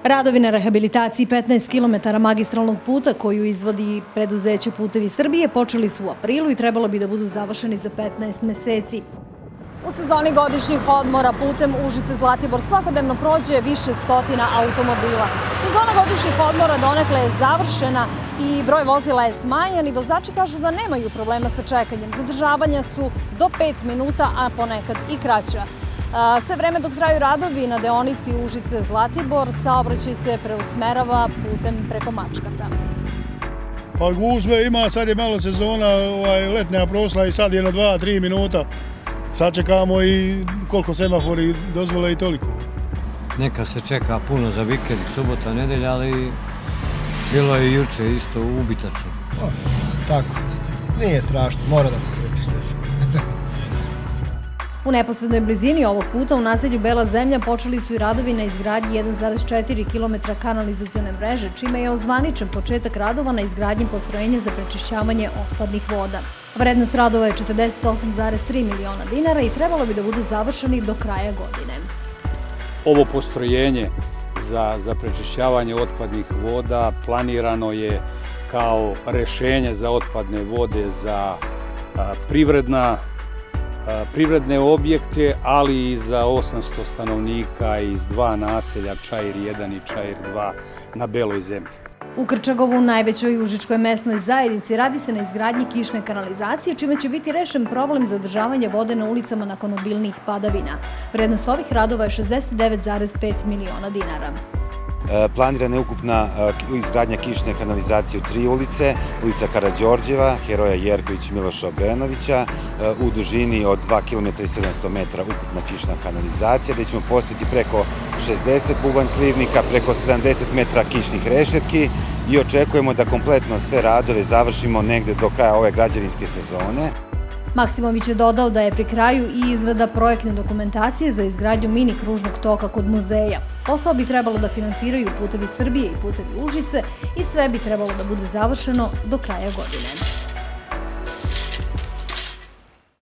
Radovi na rehabilitaciji 15 km magistralnog puta koju izvodi preduzeće Putevi Srbije počeli su u aprilu i trebalo bi da budu završeni za 15 meseci. U sezoni godišnjih odmora putem Užice-Zlatibor svakodnevno prođe više stotina automobila. Sezona godišnjih odmora donekle je završena i broj vozila je smanjen i vozači kažu da nemaju problema sa čekanjem. Zadržavanja su do 5 minuta, a ponekad i kraća. Sve vreme dok traju radovi na deonici Užice-Zlatibor, saobraćaj se preusmerava putem preko Mačkata. Pa gužve ima, sad je malo sezona letnja prošla i sad je na 2-3 minuta. Sad čekamo i koliko semafori dozvole i toliko. Neka se čeka puno za vikend, subota, nedelja, ali bilo je juče isto ubitačno. Tako, nije strašno, mora da se pretište. U neposrednoj blizini ovog puta u naselju Bela Zemlja počeli su i radovi na izgradnji 1,4 km kanalizacione mreže, čime je ozvaničen početak radova na izgradnji postrojenja za prečišćavanje otpadnih voda. Vrednost radova je 48,3 miliona dinara i trebalo bi da budu završeni do kraja godine. Ovo postrojenje za prečišćavanje otpadnih voda planirano je kao rešenje za otpadne vode za privredne objekte, ali i za 800 stanovnika iz dva naselja, Čair 1 i Čair 2 na Beloj Zemlji. U Krčagovu, najvećoj užičkoj mesnoj zajednici, radi se na izgradnji kišne kanalizacije, čime će biti rešen problem zadržavanja vode na ulicama nakon obilnijih padavina. Vrednost ovih radova je 69,5 miliona dinara. Planirana je ukupna izgradnja kišne kanalizacije u 3 ulice, ulica Karađorđeva, Heroja Jerković, Miloša Obrenovića, u dužini od 2 km i 700 metara ukupna kišna kanalizacija, gde ćemo postaviti preko 60 bubanj slivnika, preko 70 metara kišnih rešetki i očekujemo da kompletno sve radove završimo negde do kraja ove građevinske sezone. Maksimović je dodao da je pri kraju i izrada projektne dokumentacije za izgradnju mini kružnog toka kod muzeja. Posao bi trebalo da finansiraju Putevi Srbije i Putevi Užice i sve bi trebalo da bude završeno do kraja godine.